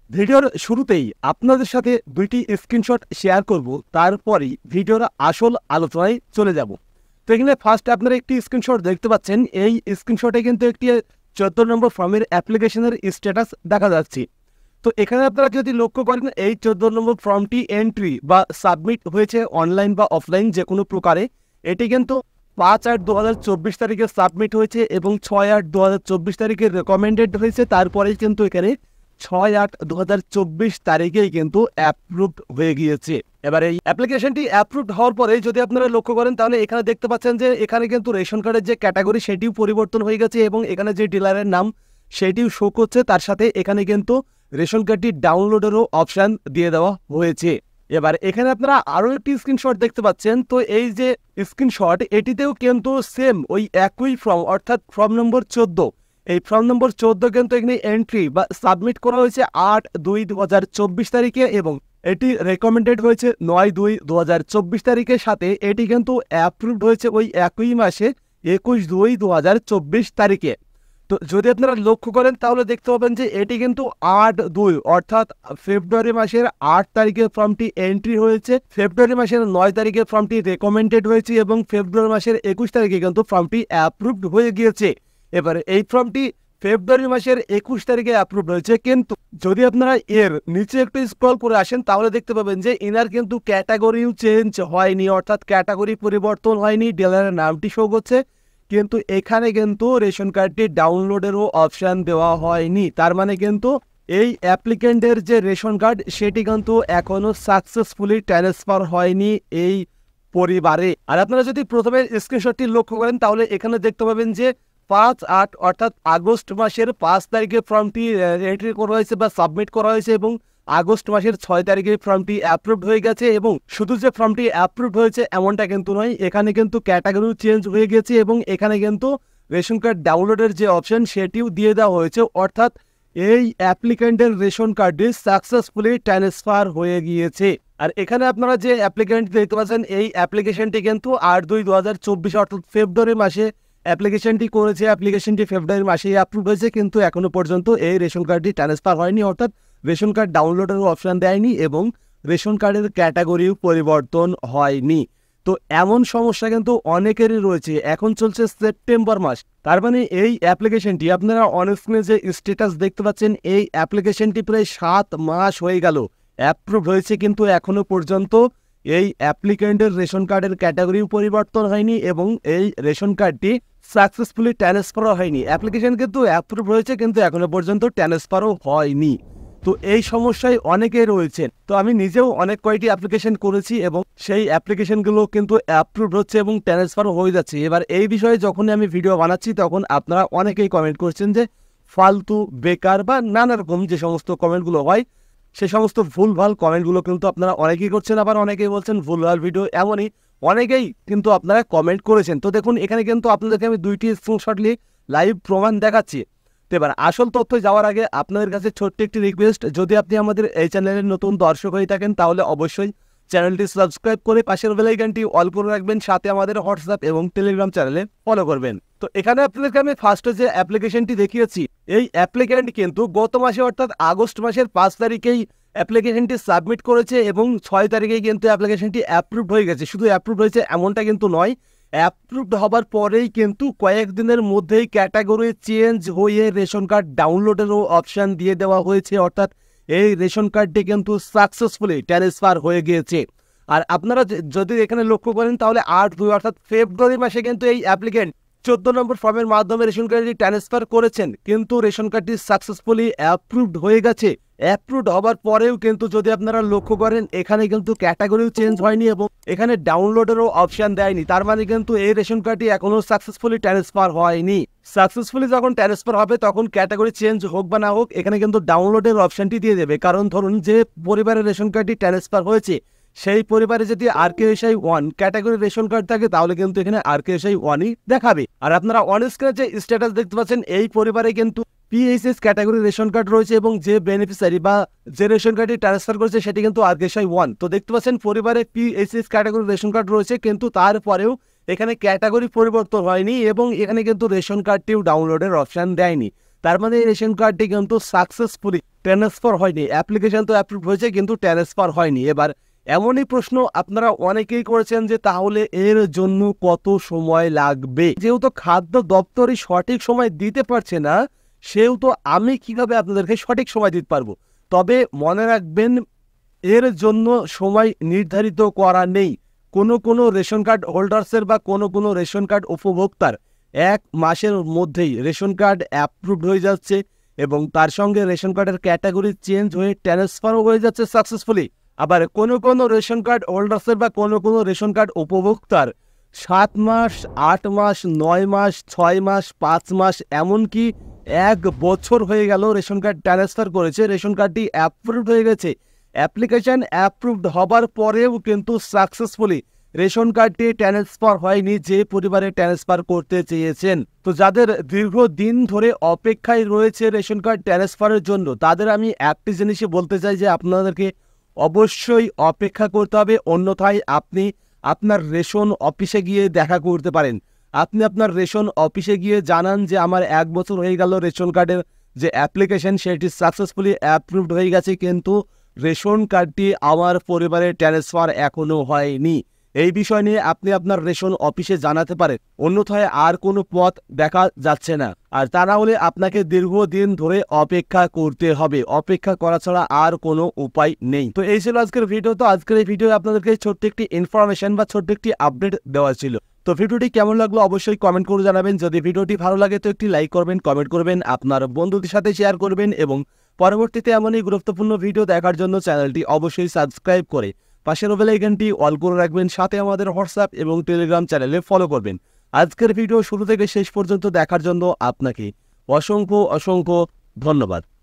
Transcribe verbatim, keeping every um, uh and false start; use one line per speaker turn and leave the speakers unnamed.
ভিডিওর শুরুতেই আপনাদের সাথে দুইটি স্ক্রিনশট শেয়ার করব, তারপরেই ভিডিওর আসল আলোচনায় চলে যাব। তো এখানে ফার্স্ট আপনারা একটি স্ক্রিনশট দেখতে পাচ্ছেন। এই স্ক্রিনশটে কিন্তু একটি চোদ্দ নম্বর ফর্মের অ্যাপ্লিকেশনের স্ট্যাটাস দেখা যাচ্ছে। তো এখানে আপনারা যদি লক্ষ্য করেন, এই চোদ্দ নম্বর ফর্মটি এন্ট্রি বা সাবমিট হয়েছে অনলাইন বা অফলাইন যে কোনো প্রকারে। এটি কিন্তু পাঁচ আট দু হাজার চব্বিশ তারিখে সাবমিট হয়েছে এবং ছয় আট দু হাজার চব্বিশ তারিখে রেকমেন্ডেড হয়েছে। তারপরেই কিন্তু এখানে ছয় আট দু হাজার চব্বিশ তারিখেই কিন্তু অ্যাপ্রুভড হয়ে গিয়েছে। এবার এই অ্যাপ্লিকেশনটি অ্যাপ্রুভড হওয়ার পরে যদি আপনারা লক্ষ্য করেন, তাহলে এখানে দেখতে পাচ্ছেন যে এখানে কিন্তু রেশন কার্ডের যে ক্যাটাগরি সেটিও পরিবর্তন হয়ে গেছে এবং এখানে যে ডিলারের নাম সেটিও শো করছে। তার সাথে এখানে কিন্তু রেশন কার্ডটি ডাউনলোডেরও অপশান দিয়ে দেওয়া হয়েছে। এবার এখানে আপনারা আরও একটি স্ক্রিনশট দেখতে পাচ্ছেন। তো এই যে স্ক্রিনশট, এটিতেও কিন্তু সেম ওই একই ফর্ম, অর্থাৎ ফর্ম নম্বর চোদ্দ। এই ফর্ম নম্বর চোদ্দ কিন্তু এখানে এন্ট্রি বা সাবমিট করা হয়েছে আট দুই দু হাজার চব্বিশ তারিখে এবং এটি রেকমেন্ডেড হয়েছে নয় দুই দু হাজার চব্বিশ তারিখের সাথে এটি কিন্তু অ্যাপ্রুভড হয়েছে ওই একই মাসে একুশ দুই দু হাজার চব্বিশ তারিখে। তো যদি আপনারা লক্ষ্য করেন তাহলে দেখতে পাবেন যে এটি কিন্তু আট দুই অর্থাৎ ফেব্রুয়ারি মাসের আট তারিখে ফর্মটি এন্ট্রি হয়েছে, ফেব্রুয়ারি মাসের নয় তারিখে ফর্মটি রেকমেন্ডেড হয়েছে এবং ফেব্রুয়ারি মাসের একুশ তারিখে কিন্তু ফর্মটি অ্যাপ্রুভড হয়ে গিয়েছে। এবারে এই ফর্মটি ফেব্রুয়ারি মাসের একুশ তারিখে অ্যাপ্রুভ হয়েছে, কিন্তু যদি আপনারা এর নিচে একটু স্ক্রল করে আসেন তাহলে দেখতে পাবেন যে ইনার কিন্তু ক্যাটাগরিও চেঞ্জ হয়নি, অর্থাৎ ক্যাটাগরি পরিবর্তন হয়নি, ডিলারের নামটি শো করছে, কিন্তু এখানে কিন্তু রেশন কার্ডটি ডাউনলোডেরও অপশান দেওয়া হয়নি। তার মানে কিন্তু এই অ্যাপ্লিকেন্টের যে রেশন কার্ড সেটি কিন্তু এখনো সাকসেসফুলি ট্রান্সফার হয়নি এই পরিবারে। আর আপনারা যদি প্রথমে স্ক্রিনশটটি লক্ষ্য করেন তাহলে এখানে দেখতে পাবেন যে পাঁচ আট অর্থাৎ আগস্ট মাসের পাঁচ তারিখে ফর্মটি এন্ট্রি করা হয়েছে বা সাবমিট করা হয়েছে এবং আগস্ট মাসের ছয় তারিখে ফর্মটি অ্যাপ্রুভড হয়ে গেছে। এবং শুধু যে ফর্মটি অ্যাপ্রুভড হয়েছে এমনটা কিন্তু নয়, এখানে কিন্তু ক্যাটাগরিও চেঞ্জ হয়ে গেছে এবং এখানে কিন্তু রেশন কার্ড ডাউনলোডের যে অপশন সেটিও দিয়ে দেওয়া হয়েছে, অর্থাৎ এই অ্যাপ্লিকেন্টের রেশন কার্ডটি সাকসেসফুলি ট্রান্সফার হয়ে গিয়েছে। আর এখানে আপনারা যে অ্যাপ্লিকেন্ট দেখতে পাচ্ছেন, এই অ্যাপ্লিকেশনটি কিন্তু আট দুই দু হাজার চব্বিশ অর্থাৎ ফেব্রুয়ারি মাসে অ্যাপ্লিকেশনটি করেছে, অ্যাপ্লিকেশনটি ফেব্রুয়ারি মাসেই অ্যাপ্রুভ হয়েছে, কিন্তু এখনো পর্যন্ত এই রেশন কার্ডটি ট্রান্সফার হয়নি, অর্থাৎ রেশন কার্ড ডাউনলোডেরও অপশান দেয়নি এবং রেশন কার্ডের ক্যাটাগরিও পরিবর্তন হয়নি। তো এমন সমস্যা কিন্তু অনেকেরই রয়েছে। এখন চলছে সেপ্টেম্বর মাস, তার মানে এই অ্যাপ্লিকেশনটি আপনারা অনস্ক্রিনে যে স্ট্যাটাস দেখতে পাচ্ছেন, এই অ্যাপ্লিকেশনটি প্রায় সাত মাস হয়ে গেল অ্যাপ্রুভ হয়েছে, কিন্তু এখনো পর্যন্ত এই অ্যাপ্লিকেন্টের রেশন কার্ডের ক্যাটাগরিও পরিবর্তন হয়নি এবং এই রেশন কার্ডটি সাকসেসফুলি ট্রান্সফারও হয়নি। অ্যাপ্লিকেশন কিন্তু অ্যাপ্রুভ হয়েছে কিন্তু এখনো পর্যন্ত ট্রান্সফারও হয়নি। তো এই সমস্যায় অনেকেই রয়েছে। তো আমি নিজেও অনেক কয়টি অ্যাপ্লিকেশন করেছি এবং সেই অ্যাপ্লিকেশনগুলো কিন্তু অ্যাপ্রুভ হচ্ছে এবং ট্রান্সফারও হয়ে যাচ্ছে। এবার এই বিষয়ে যখনই আমি ভিডিও বানাচ্ছি তখন আপনারা অনেকেই কমেন্ট করছেন যে ফালতু, বেকার বা নানা রকম যে সমস্ত কমেন্টগুলো হয় সে সমস্ত ভুলভাল কমেন্টগুলো কিন্তু আপনারা অনেকেই করছেন, আবার অনেকেই বলছেন ভুলভাল ভিডিও, এমনই অনেকেই কিন্তু আপনারা কমেন্ট করেছেন। তো দেখুন এখানে কিন্তু আপনাদেরকে আমি দুইটি স্ক্রিনশট নিয়ে লাইভ প্রমাণ দেখাচ্ছি। তো এবার আসল তথ্য যাওয়ার আগে আপনাদের কাছে ছোট্ট একটি রিকোয়েস্ট, যদি আপনি আমাদের এই চ্যানেলের নতুন দর্শক হয়ে থাকেন তাহলে অবশ্যই চ্যানেলটি সাবস্ক্রাইব করে পাশের বেল আইকনটি অল করে রাখবেন, সাথে আমাদের হোয়াটসঅ্যাপ এবং টেলিগ্রাম চ্যানেলে ফলো করবেন। তো এখানে আপনাদেরকে আমি ফার্স্টে যে অ্যাপ্লিকেশনটি দেখিয়েছি, এই অ্যাপ্লিকেন্ট কিন্তু গত মাসে অর্থাৎ আগস্ট মাসের পাঁচ তারিখেই অ্যাপ্লিকেশনটি সাবমিট করেছে এবং ছয় তারিখেই কিন্তু অ্যাপ্লিকেশনটি অ্যাপ্রুভড হয়ে গেছে। শুধু অ্যাপ্রুভড হয়েছে এমনটা কিন্তু নয়, অ্যাপ্রুভড হবার পরেই কিন্তু কয়েকদিনের মধ্যেই ক্যাটাগরি চেঞ্জ হয়ে রেশন কার্ড ডাউনলোডেরও অপশান দিয়ে দেওয়া হয়েছে, অর্থাৎ এই রেশন কার্ডটি কিন্তু সাকসেসফুলি ট্রান্সফার হয়ে গিয়েছে। আর আপনারা যদি এখানে লক্ষ্য করেন তাহলে আট দুই অর্থাৎ ফেব্রুয়ারি মাসে কিন্তু এই অ্যাপ্লিকেন্ট চোদ্দ নম্বর ফর্মের মাধ্যমে রেশন কার্ডটি ট্রান্সফার করেছেন, কিন্তু রেশন কার্ডটি সাকসেসফুলি অ্যাপ্রুভড হয়ে গেছে। অ্যাপ্রুভড হবার পরেও কিন্তু যদি আপনারা লক্ষ্য করেন এখানে কিন্তু ক্যাটাগরিও চেঞ্জ হয়নি এবং এখানে ডাউনলোডেরও অপশান দেয়নি। তার মানে কিন্তু এই রেশন কার্ডটি এখনো সাকসেসফুলি ট্রান্সফার হয়নি। সাকসেসফুলি যখন ট্রান্সফার হবে তখন ক্যাটাগরি চেঞ্জ হোক বা না হোক এখানে কিন্তু ডাউনলোডের অপশানটি দিয়ে দেবে। কারণ ধরুন যে পরিবারের রেশন কার্ডটি ট্রান্সফার হয়েছে সেই পরিবারে যদি R K S I one category ration card থাকে তাহলে কিন্তু এখানে আর কে এস আই ওয়ানই দেখাবে। আর আপনারা অন স্ক্রিনে যে স্ট্যাটাস দেখতে পাচ্ছেন, এই পরিবারে কিন্তু P H S category ration card রয়েছে এবং যে বেনিফিশিয়ারি বা যে রেশন কার্ডটি ট্রান্সফার করেছে সেটি কিন্তু R K S I one. তো দেখতে পাচ্ছেন পরিবারে P H S category ration card রয়েছে, কিন্তু তারপরেও এখানে ক্যাটাগরি পরিবর্তন হয়নি এবং এখানে কিন্তু রেশন কার্ডটিও ডাউনলোডের অপশান দেয়নি। তার মানে এই রেশন কার্ডটি কিন্তু সাকসেসফুলি ট্রান্সফার হয়নি। অ্যাপ্লিকেশন তো অ্যাপ্রুভ হয়েছে কিন্তু ট্রান্সফার হয়নি। এবার এমনই প্রশ্ন আপনারা অনেকেই করেছেন যে তাহলে এর জন্য কত সময় লাগবে। যেহেতু খাদ্য দপ্তরই সঠিক সময় দিতে পারছে না, সেহেতু আমি কিভাবে আপনাদেরকে সঠিক সময় দিতে পারবো। তবে মনে রাখবেন, এর জন্য সময় নির্ধারিত করা নেই। কোনো কোনো রেশন কার্ড হোল্ডার্সের বা কোনো কোনো রেশন কার্ড উপভোক্তার এক মাসের মধ্যেই রেশন কার্ড অ্যাপ্রুভড হয়ে যাচ্ছে এবং তার সঙ্গে রেশন কার্ডের ক্যাটাগরি চেঞ্জ হয়ে ট্রান্সফারও হয়ে যাচ্ছে সাকসেসফুলি। আবার কোনো কোনো রেশন কার্ড হোল্ডার্সের বা কোনো কোনো রেশন কার্ড উপভোক্তার সাত মাস, আট মাস, নয় মাস, ছয় মাস, পাঁচ মাস, এমনকি এক বছর হয়ে গেল রেশন কার্ড ট্রান্সফার করেছে, রেশন কার্ডটি অ্যাপ্রুভড হয়ে গেছে। অ্যাপ্লিকেশন অ্যাপ্রুভড হবার পরেও কিন্তু সাকসেসফুলি রেশন কার্ডটি ট্রান্সফার হয়নি যে পরিবারে ট্রান্সফার করতে চেয়েছেন। তো যাদের দীর্ঘদিন ধরে অপেক্ষায় রয়েছে রেশন কার্ড ট্রান্সফারের জন্য, তাদের আমি একটি জিনিসই বলতে চাই যে আপনাদেরকে অবশ্যই অপেক্ষা করতে হবে, অন্যথায় আপনি আপনার রেশন অফিসে গিয়ে দেখা করতে পারেন। আপনি আপনার রেশন অফিসে গিয়ে জানান যে আমার এক বছর হয়ে গেল রেশন কার্ডের যে অ্যাপ্লিকেশন সেটি সাকসেসফুলি অ্যাপ্রুভড হয়ে গেছে, কিন্তু রেশন কার্ডটি আমার পরিবারে ট্রান্সফার এখনও হয়নি। এই বিষয় নিয়ে আপনি আপনার রেশন অফিসে জানাতে পারেন, অন্যথায় আর কোনো পথ দেখা যাচ্ছে না। আর তা না হলে আপনাকে দীর্ঘদিন ধরে অপেক্ষা করতে হবে, অপেক্ষা করা ছাড়া আর কোনো উপায় নেই। তো এই ছিল আজকের ভিডিও। তো আজকের এই ভিডিও আপনাদেরকে ছোট্ট একটি ইনফরমেশন বা ছোট্ট একটি আপডেট দেওয়া ছিল। তো ভিডিওটি কেমন লাগলো অবশ্যই কমেন্ট করে জানাবেন। যদি ভিডিওটি ভালো লাগে তো একটি লাইক করবেন, কমেন্ট করবেন, আপনার বন্ধুদের সাথে শেয়ার করবেন এবং পরবর্তীতে এমনই গুরুত্বপূর্ণ ভিডিও দেখার জন্য চ্যানেলটি অবশ্যই সাবস্ক্রাইব করে পাশের বেল আইকনটি অল করে রাখবেন। সাথে আমাদের হোয়াটসঅ্যাপ এবং টেলিগ্রাম চ্যানেলে ফলো করবেন। আজকের ভিডিও শুরু থেকে শেষ পর্যন্ত দেখার জন্য আপনাকে অসংখ্য অসংখ্য ধন্যবাদ।